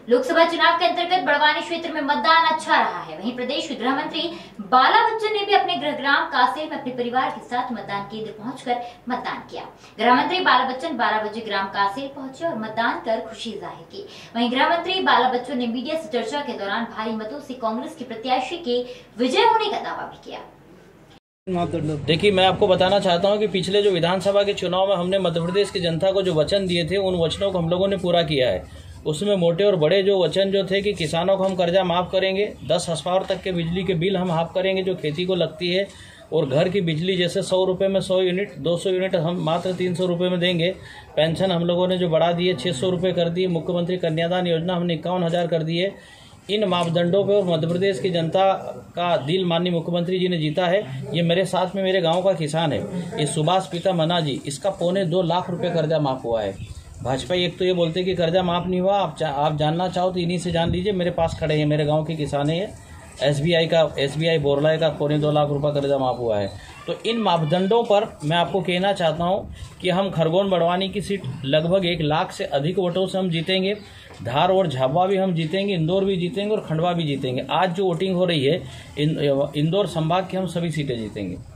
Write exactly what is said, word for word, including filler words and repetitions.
लोकसभा चुनाव के अंतर्गत बड़वानी क्षेत्र में मतदान अच्छा रहा है। वहीं प्रदेश के गृह मंत्री बाला बच्चन ने भी अपने गृहग्राम कासेल में अपने परिवार के साथ मतदान केंद्र पहुंचकर मतदान किया। गृह मंत्री बाला बच्चन बारह बजे ग्राम कासेल पहुंचे और मतदान कर खुशी जाहिर की। वहीं गृह मंत्री बाला बच्चन ने मीडिया से चर्चा के दौरान भारी मतों से कांग्रेस के प्रत्याशी के विजय होने का दावा भी किया। देखिए, मैं आपको बताना चाहता हूं कि पिछले जो विधानसभा के चुनाव में हमने मध्य प्रदेश की जनता को जो वचन दिए थे, उन वचनों को हम लोगों ने पूरा किया है। उसमें मोटे और बड़े जो वचन जो थे कि किसानों को हम कर्जा माफ करेंगे, दस हॉर्स तक के बिजली के बिल हम माफ करेंगे जो खेती को लगती है, और घर की बिजली जैसे सौ रुपये में सौ यूनिट, दो सौ यूनिट हम मात्र तीन सौ रुपये में देंगे। पेंशन हम लोगों ने जो बढ़ा दी है छः सौ रुपये कर दी। मुख्यमंत्री कन्यादान योजना हमने इक्यावन हज़ार कर दी है। इन मापदंडों पे और मध्य प्रदेश की जनता का दिल माननीय मुख्यमंत्री जी ने जीता है। ये मेरे साथ में मेरे गांव का किसान है, ये सुभाष पीता मना जी, इसका पौने दो लाख रुपए कर्जा माफ हुआ है। भाजपा एक तो ये बोलते हैं कि कर्जा माफ नहीं हुआ, आप आप जानना चाहो तो इन्हीं से जान लीजिए। मेरे पास खड़े हैं, मेरे गाँव के किसान है। एसबीआई का एसबीआई बोरला का पौने दो लाख रुपए कर्जा माफ हुआ है। तो इन मापदंडों पर मैं आपको कहना चाहता हूं कि हम खरगोन बड़वानी की सीट लगभग एक लाख से अधिक वोटों से हम जीतेंगे। धार और झाबुआ भी हम जीतेंगे, इंदौर भी जीतेंगे और खंडवा भी जीतेंगे। आज जो वोटिंग हो रही है, इंदौर संभाग की हम सभी सीटें जीतेंगे।